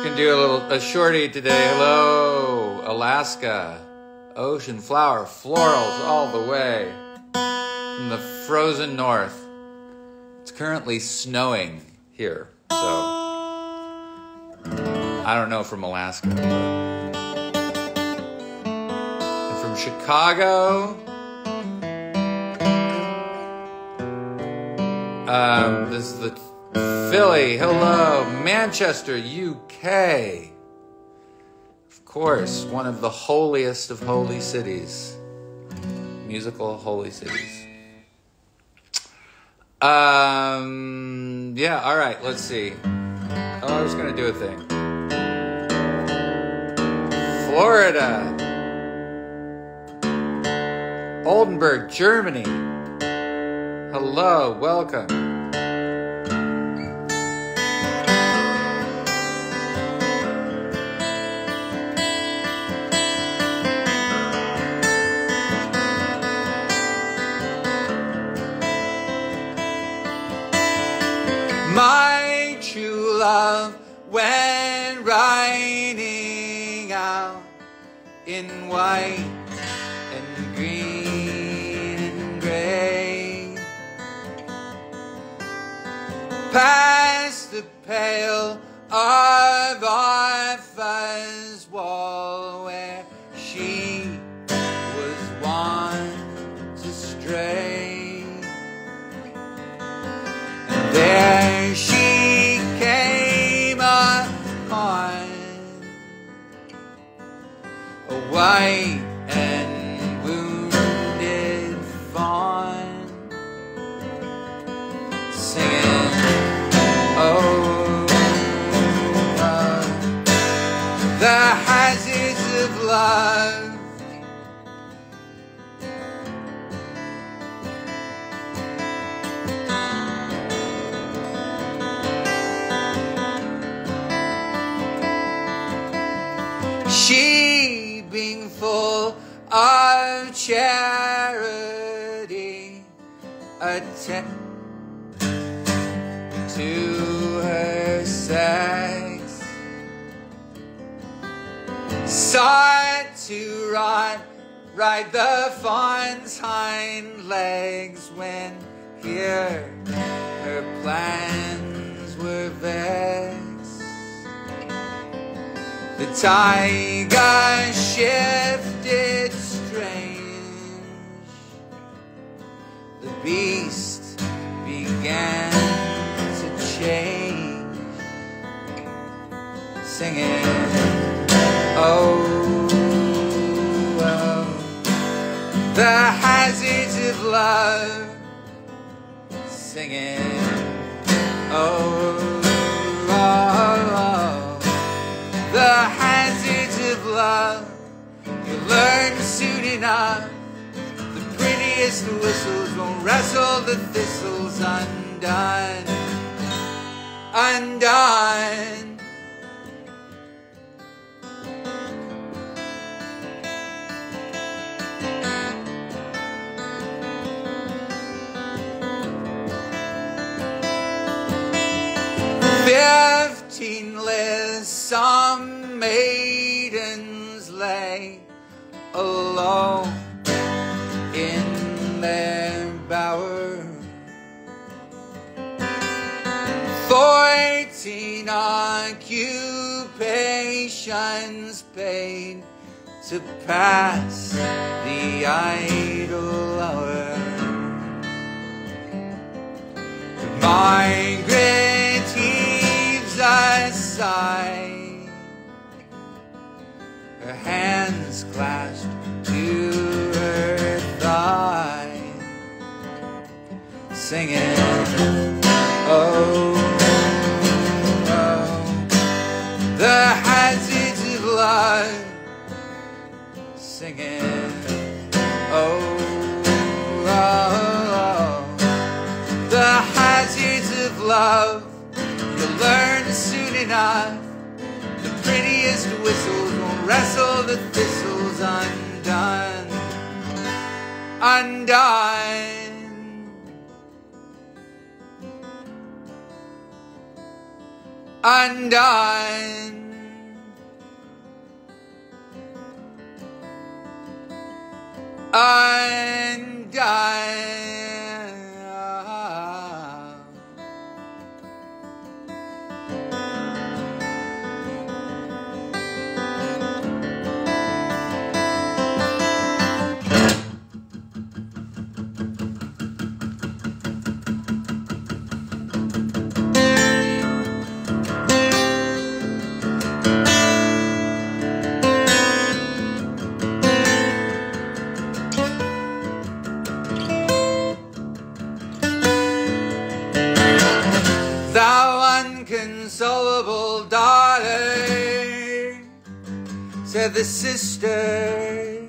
can do a shorty today. Hello, Alaska. Ocean flower, florals all the way from the frozen north. It's currently snowing here, so I don't know from Alaska. And from Chicago, this is the Philly. Hello, Manchester, UK. Of course, one of the holiest of holy cities. Musical holy cities. Yeah, all right, let's see. Oh, I was going to do a thing. Florida. Oldenburg, Germany. Hello, welcome. My true love went riding out in white and green and gray, past the pale of our fuzz wall where she was wont to stray. And there she came upon a white and wounded fawn, singing, oh, the hazards of love. She, being full of charity, attended to her sex, sought to ride the fawn's hind legs when here her plans were vexed. The tiger shifted strange, the beast began to change, singing, oh, oh, the hazards of love, singing, oh, oh, oh, the hazards of love. You'll learn soon enough. The prettiest whistles won't wrestle the thistles undone, undone. 15 lists, some maidens lay alone in their bower. 14 occupations paid to pass the idle hour. Margaret heaves a sigh, her hands clasped to her thigh, singing, oh, oh, the hazards of love, singing, oh, oh, oh, the hazards of love. You'll learn soon enough. The prettiest whistles won't wrestle the thistles undone, undone. Undone. undone. Thou unconsolable daughter, said the sister,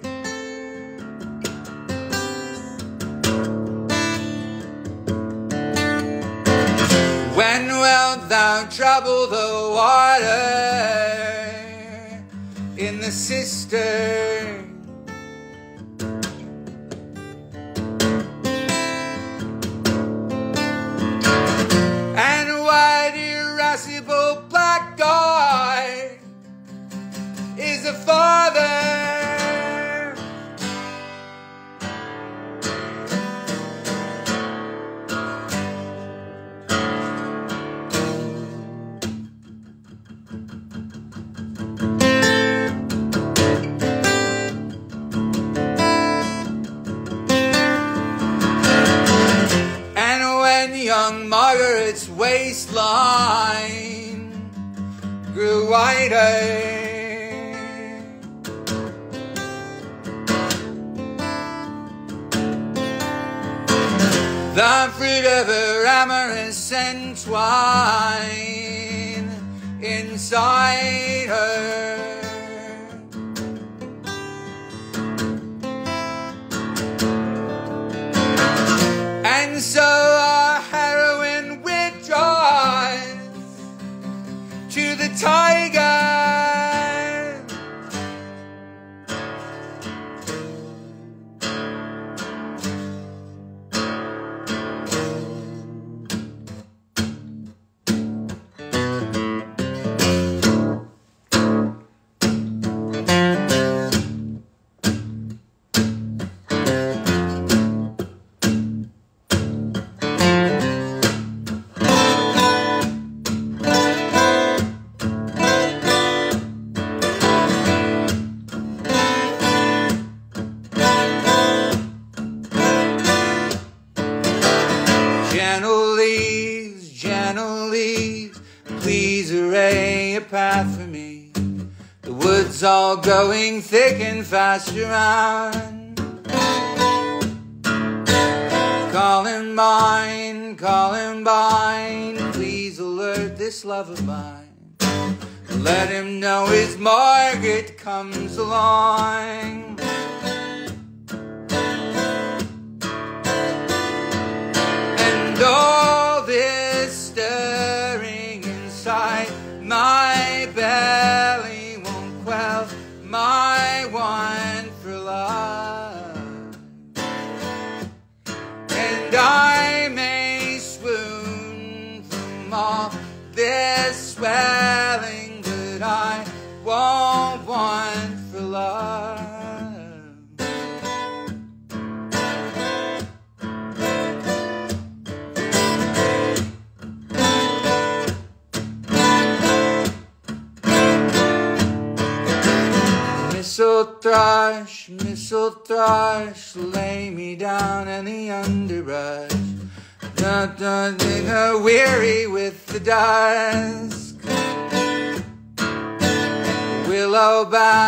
when wilt thou trouble the water in the cistern? Irascible blackguard is a father. And when young Margaret's waistline grew wider, the fruit of her amorous entwine inside her, and so our heroine withdraws to the tiger. Gentle leaves, please array a path for me. The woods all going thick and fast around. Columbine, please alert this love of mine. Let him know his Margaret comes along. And all this stirring inside my belly won't quell my want for love. And I may swoon from all this swelling, but I won't want for love. Mistle thrush, lay me down in the underbrush. Weary with the dusk. Willow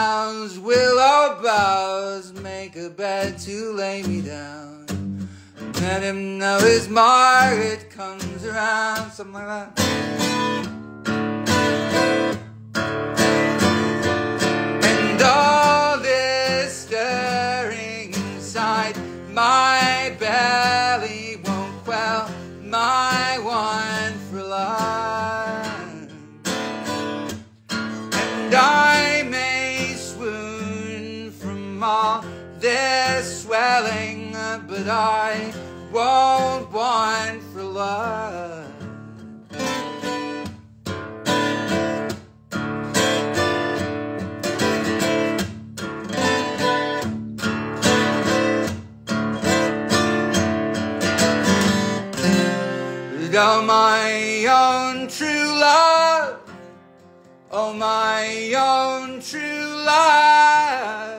boughs, make a bed to lay me down. Let him know his Margaret comes around, something like that. And all this stirring inside my belly won't quell my want for love. And I may swoon from all this swelling, but I won't want for love. And oh my own true love, oh my own true love,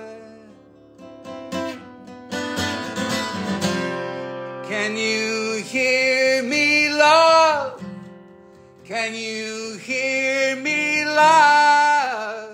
can you hear me, love? Can you hear me, love?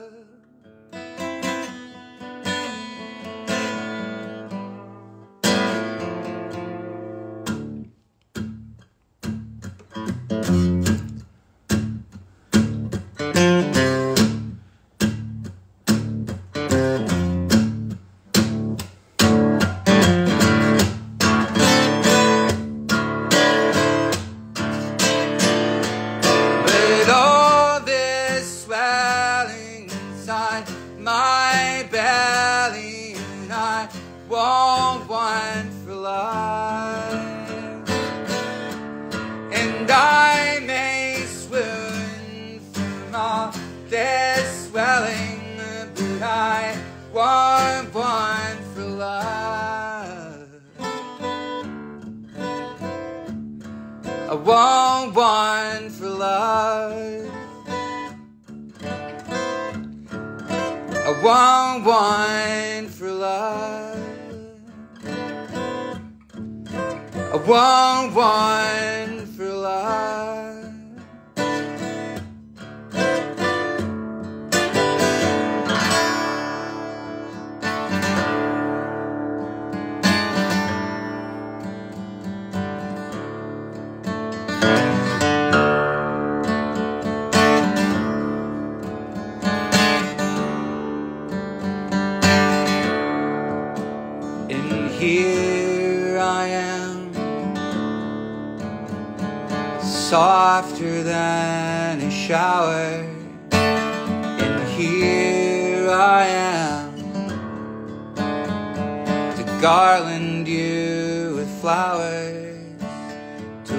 My belly, and I want one for life, and I may swoon from all this swelling, but I want one for life. I want one for life. I want one for life. I want one for life. Here I am, softer than a shower. And here I am, to garland you with flowers, to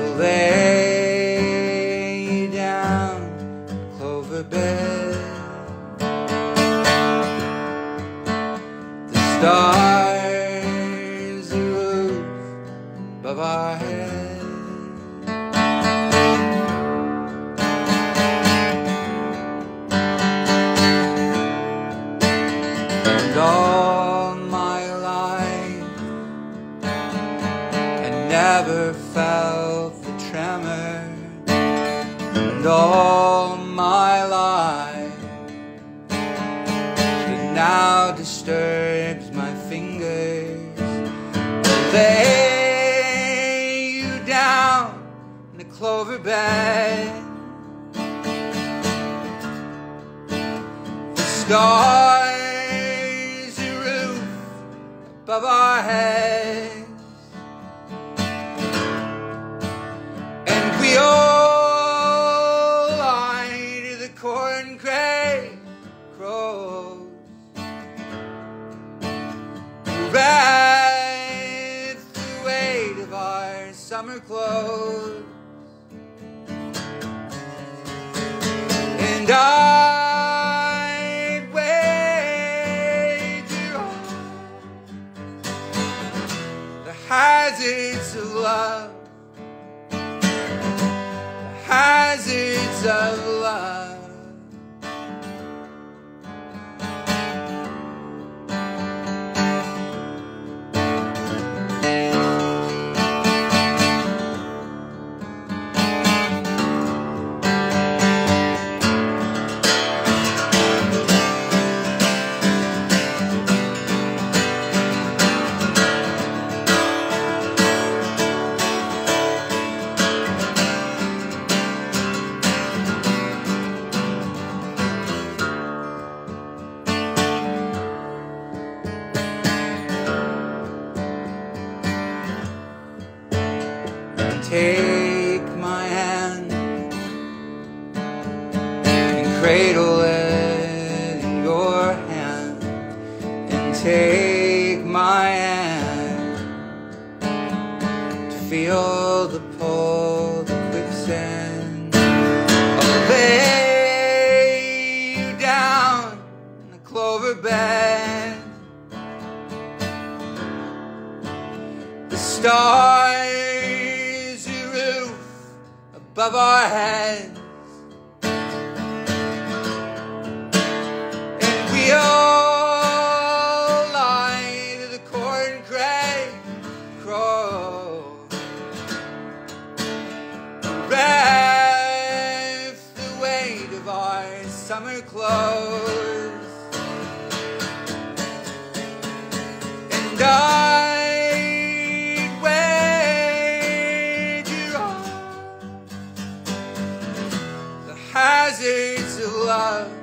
lay you down in a clover bed. The stars above our head, and all my life I never felt the tremor, and all my life it now disturbs my fingers. Lay you down in the clover bed. The stars, the roof above our heads, and we all lie to the corn crake crows. Summer clothes, and I'd wager the hazards of love, the hazards of love. Take my hand and cradle it in your hand, and take my hand to feel the pull, the quicksand. I'll lay you down in the clover bed. The stars above our heads. And we all lie to the corn gray crow. Rest the weight of our summer clothes. And I'd wager on the hazards of love,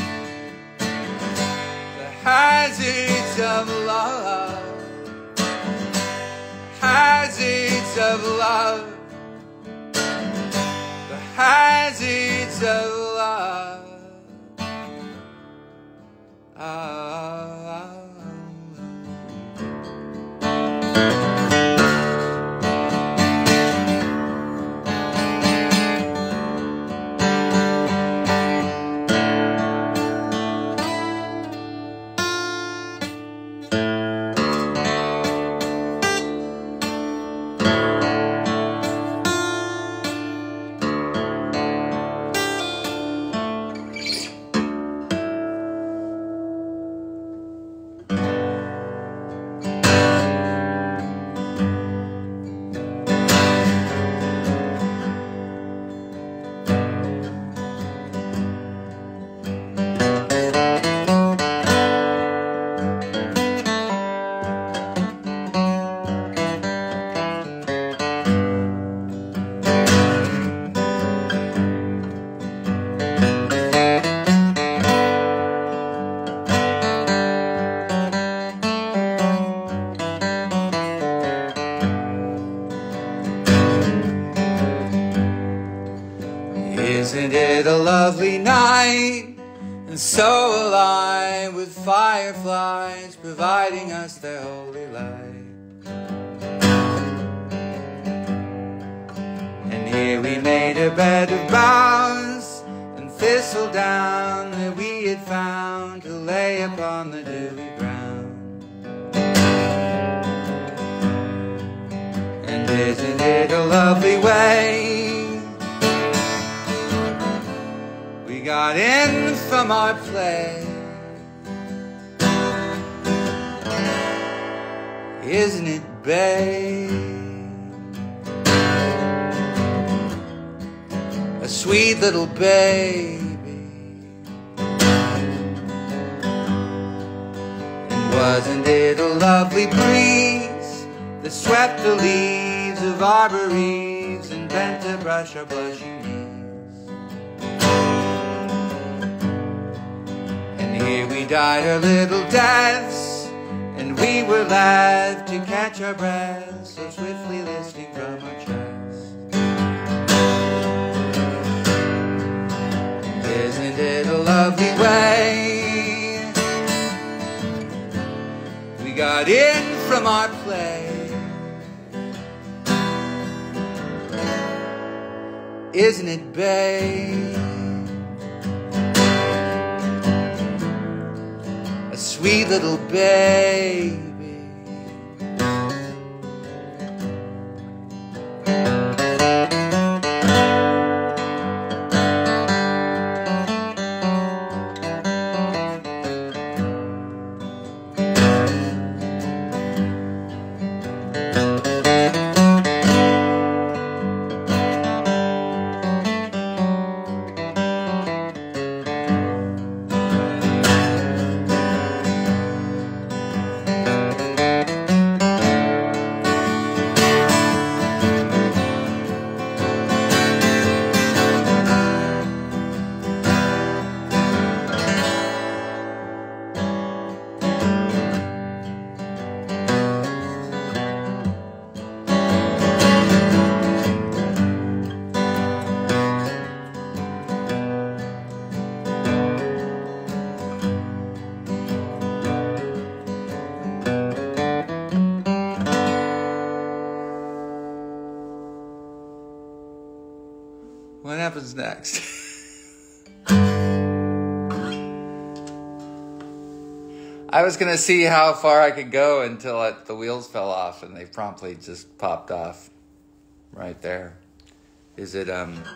the hazards of love, hazards of love, the hazards of love. Isn't it a lovely night, and so alive with fireflies providing us their holy light. And here we made a bed of boughs and thistledown that we had found to lay upon the dewy ground. And isn't it a lovely way we got in from our play? Isn't it, babe? A sweet little baby. And wasn't it a lovely breeze that swept the leaves of arbor eaves and bent to brush our blushing knees? Here we died our little deaths, and we were left to catch our breath, so swiftly listing from our chests. Isn't it a lovely way we got in from our play? Isn't it, babe? Sweet little baby. What happens next? I was going to see how far I could go until the wheels fell off, and they promptly just popped off right there. Is it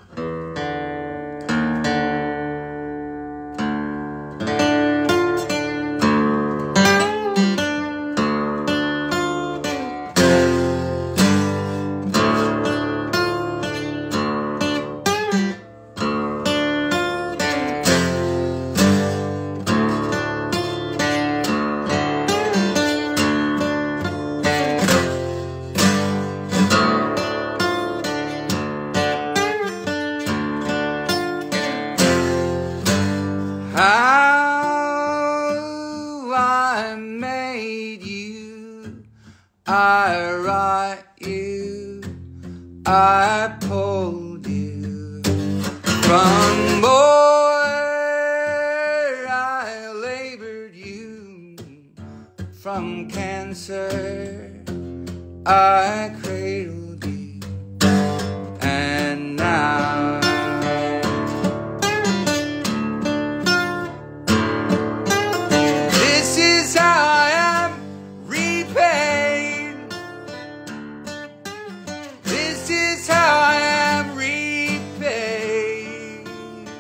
how I made you, I write you, I pulled you from where I labored you, from cancer I cradled you, and now this is how I am repaid. This is how I am repaid.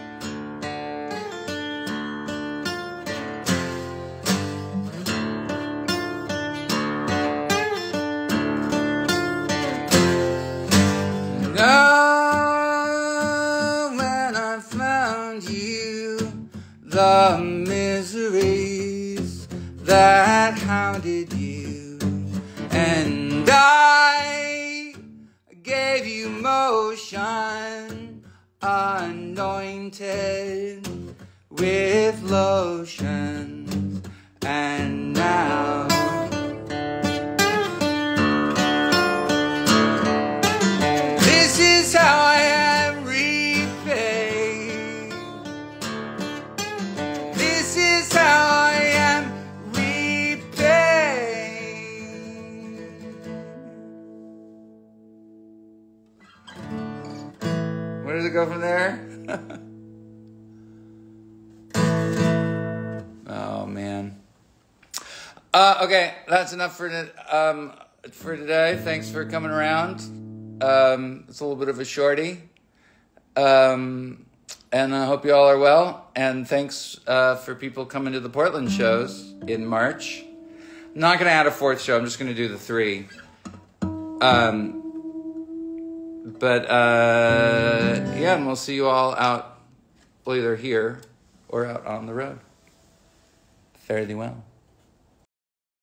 Now when I found you, the miseries that hounded you, and I gave you motion, anointed with lotion, and now this is how I am repaid. This is how I am repaid. Where does it go from there? Oh man. Okay, that's enough for today. Thanks for coming around. It's a little bit of a shorty. And I hope you all are well. And thanks for people coming to the Portland shows in March. I'm not going to add a fourth show. I'm just going to do the 3. Yeah, and we'll see you all out, well, either here or out on the road. Fare thee well.